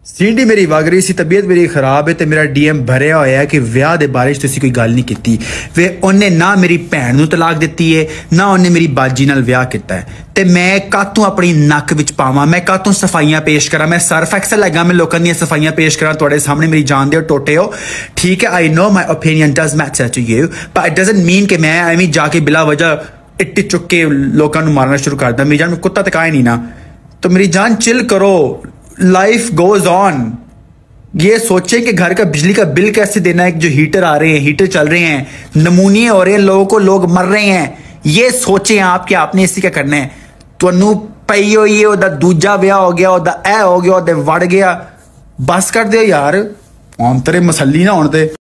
सीढ़ी मेरी वग रही सी, तबीयत मेरी खराब है, तो मेरा डीएम भरिया होया है कि विआह दे बारे च तुसीं कोई गल नहीं कीती। वे उन्हें ना मेरी भैन नूं तलाक दित्ती है, ना उन्हें मेरी बाजी नाल विआह कीता है। ते मैं कातों अपनी नक विच पावां, मैं कातों सफाइयां पेश करा, मैं सर्फ एक्सल लगा, मैं लोकां दियां सफाइयां पेश करा तुहाडे सामने, मेरी जान दे टोटे हो। ठीक है, I know my opinion does matter to you, but it doesn't mean कि मैं एवें जाके बिला वजह इट्टी चुक के लोकां नूं मारना शुरू कर दा। मेरी जान, मैं कुत्ता तक आए नहीं ना, तो मेरी जान चिल करो, लाइफ गोज ऑन। ये सोचें कि घर का बिजली का बिल कैसे देना है, जो हीटर आ रहे हैं, हीटर चल रहे हैं, नमूनिए हो रहे हैं लोगों को, लोग मर रहे हैं। ये सोचें आप कि आपने इससे क्या करना है। तुहानू पई हो ये ओदा दूजा ब्याह हो गया, ओदा ए हो गया, ओदे वड़ गया, बस कर दो यार, अंतरे मसली ना होने दे।